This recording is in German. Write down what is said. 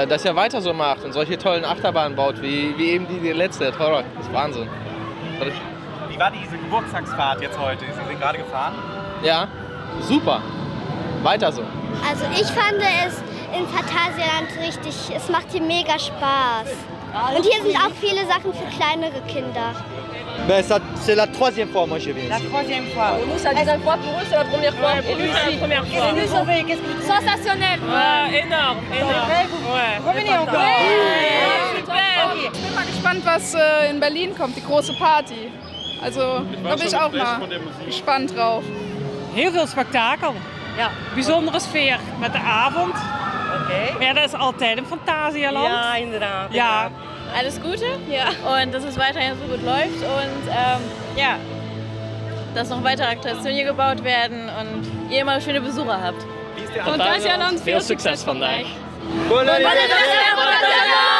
dass er weiter so macht und solche tollen Achterbahnen baut, wie eben die letzte, der Torrock. Das ist Wahnsinn. Wie war diese Geburtstagsfahrt jetzt heute? Sie sind gerade gefahren? Ja, super. Weiter so. Also ich fand es in Phantasialand richtig, es macht hier mega Spaß. Und hier sind auch viele Sachen für kleinere Kinder. C'est la troisième fois moi je viens. La troisième fois. Nous, c'est la deuxième fois, pour eux, c'est la première fois. Et lui, c'est la première fois. Sensationnel. Ouais, énorme, énorme. Ouais. Revenez encore. Super. Ich bin mal gespannt, was in Berlin kommt, die große Party. Also da bin ich auch mal gespannt drauf. Heel veel spektakel. Ja. Bijzondere sfeer met de avond. Okay. Ja, dat is altijd een Phantasialand. Ja, inderdaad. Ja. Alles Gute und dass es weiterhin so gut läuft und ja, dass noch weitere Attraktionen hier gebaut werden und ihr immer schöne Besucher habt. Wie ist der Phantasialand, Veel succes vandaag. Phantasialand!